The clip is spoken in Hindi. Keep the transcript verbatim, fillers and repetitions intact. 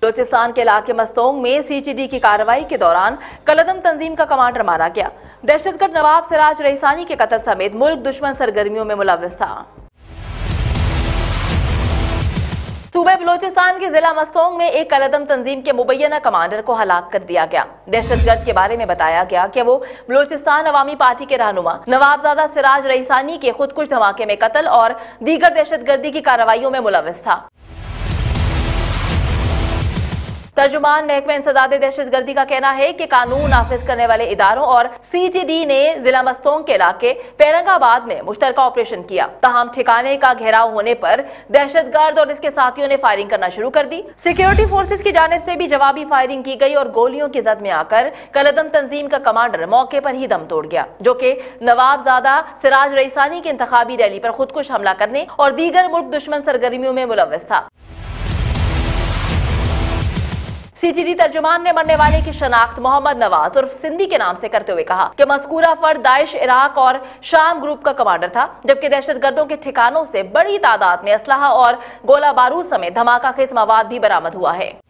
बलोचिस्तान के इलाके मस्तोंग में सीटीडी की कार्रवाई के दौरान कलदम तंजीम का कमांडर मारा गया। दहशतगर्द नवाब सिराज रईसानी के कत्ल समेत मुल्क दुश्मन सरगर्मियों में मुलव्वस था। सूबे बलोचिस्तान के जिला मस्तोंग में एक कलदम तंजीम के मुबैना कमांडर को हलाक कर दिया गया। दहशतगर्द के बारे में बताया गया कि वो बलोचिस्तान अवामी पार्टी के रहनुमा नवाबजादा सिराज रईसानी के खुदकुश धमाके में कत्ल और दीगर दहशतगर्दी की कार्रवाइयों में मुलव्वस था। तर्जुमान महकमा इंसदादे दहशतगर्दी का कहना है कि कानून नाफिज करने वाले इदारों और सीटीडी ने जिला मस्तोंग के इलाके पैरंगाबाद में मुश्तरका ऑपरेशन किया। तमाम ठिकाने का घेराव होने पर दहशतगर्द और इसके साथियों ने फायरिंग करना शुरू कर दी। सिक्योरिटी फोर्सेस की जानिब से भी जवाबी फायरिंग की गई और गोलियों की जद में आकर कलदम तंजीम का कमांडर मौके पर ही दम तोड़ गया, जो कि नवाबजादा सिराज रईसानी की इंतखाबी रैली पर खुदकुश हमला करने और दीगर मुल्क दुश्मन सरगर्मियों में मुलव्वस था। सीटीडी तर्जुमान ने मरने वाले की शनाख्त मोहम्मद नवाज उर्फ सिंधी के नाम से करते हुए कहा कि मज़कूरा फर्द दाइश, इराक और शाम ग्रुप का कमांडर था, जबकि दहशतगर्दों के ठिकानों से बड़ी तादाद में असलहा और गोला बारूद समेत धमाका खेज मवाद भी बरामद हुआ है।